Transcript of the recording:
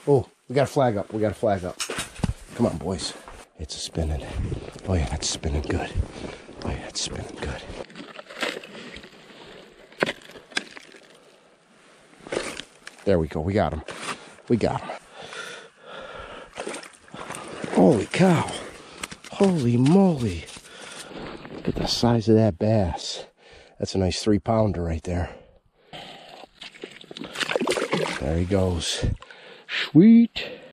Oh, we got a flag up. We got a flag up. Come on, boys. It's a spinning. Oh, yeah, that's spinning good. Oh, yeah, it's spinning good. There we go. We got him. We got him. Holy cow. Holy moly. Look at the size of that bass. That's a nice 3-pounder right there. There he goes. Sweet.